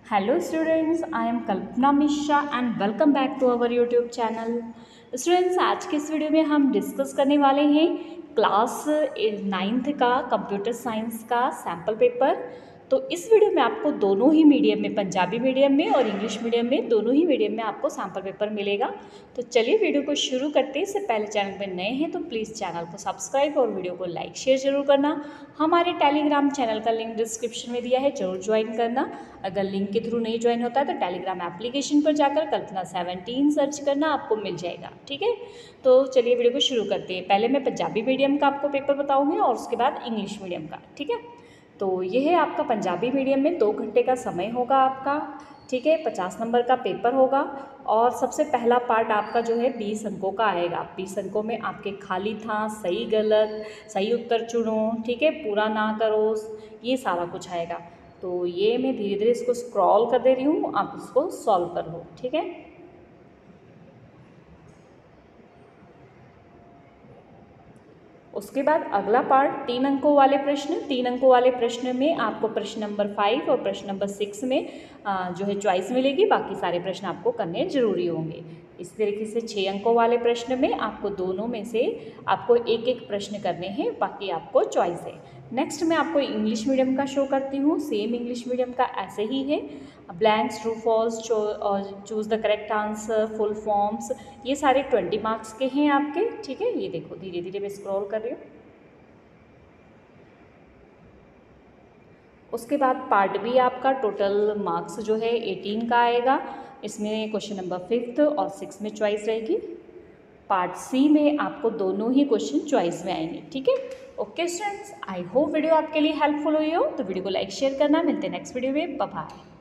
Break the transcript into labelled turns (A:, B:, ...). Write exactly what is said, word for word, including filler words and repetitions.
A: Hello students, I am Kalpana Mishra and welcome back to our YouTube channel. Students, आज के इस video में हम डिस्कस करने वाले हैं क्लास नाइन्थ का कंप्यूटर साइंस का सैम्पल पेपर। तो इस वीडियो में आपको दोनों ही मीडियम में, पंजाबी मीडियम में और इंग्लिश मीडियम में, दोनों ही मीडियम में आपको सैम्पल पेपर मिलेगा। तो चलिए वीडियो को शुरू करते हैं। इससे पहले चैनल पर नए हैं तो प्लीज़ चैनल को सब्सक्राइब और वीडियो को लाइक शेयर जरूर करना। हमारे टेलीग्राम चैनल का लिंक डिस्क्रिप्शन में दिया है, जरूर ज्वाइन करना। अगर लिंक के थ्रू नहीं ज्वाइन होता है तो टेलीग्राम एप्लीकेशन पर जाकर कल्पना सेवनटीन सर्च करना, आपको मिल जाएगा। ठीक है, तो चलिए वीडियो को शुरू करते हैं। पहले मैं पंजाबी मीडियम का आपको पेपर बताऊंगी और उसके बाद इंग्लिश मीडियम का। ठीक है, तो ये है आपका पंजाबी मीडियम में दो घंटे का समय होगा आपका। ठीक है, पचास नंबर का पेपर होगा और सबसे पहला पार्ट आपका जो है बीस अंकों का आएगा। बीस अंकों में आपके खाली था, सही गलत, सही उत्तर चुनो, ठीक है, पूरा ना करो, ये सारा कुछ आएगा। तो ये मैं धीरे धीरे इसको स्क्रॉल कर दे रही हूँ, आप इसको सॉल्व कर लो। ठीक है, उसके बाद अगला पार्ट तीन अंकों वाले प्रश्न। तीन अंकों वाले प्रश्न में आपको प्रश्न नंबर फाइव और प्रश्न नंबर सिक्स में जो है चॉइस मिलेगी, बाकी सारे प्रश्न आपको करने जरूरी होंगे। इस तरीके से छः अंकों वाले प्रश्न में आपको दोनों में से आपको एक एक प्रश्न करने हैं, बाकी आपको चॉइस है। नेक्स्ट मैं आपको इंग्लिश मीडियम का शो करती हूँ। सेम इंग्लिश मीडियम का ऐसे ही है, blanks, true false, choose the correct answer, full forms, ये सारे ट्वेंटी मार्क्स के हैं आपके। ठीक है, ये देखो धीरे धीरे मैं स्क्रॉल कर रही हूँ। उसके बाद पार्ट बी आपका टोटल मार्क्स जो है एटीन का आएगा। इसमें क्वेश्चन नंबर फिफ्थ और सिक्स में चॉइस रहेगी। पार्ट सी में आपको दोनों ही क्वेश्चन चॉइस में आएंगे। ठीक है, okay students, I hope video आपके लिए हेल्पफुल हुई हो। तो वीडियो को लाइक शेयर करना। मिलते हैं नेक्स्ट वीडियो में, बाय बाय।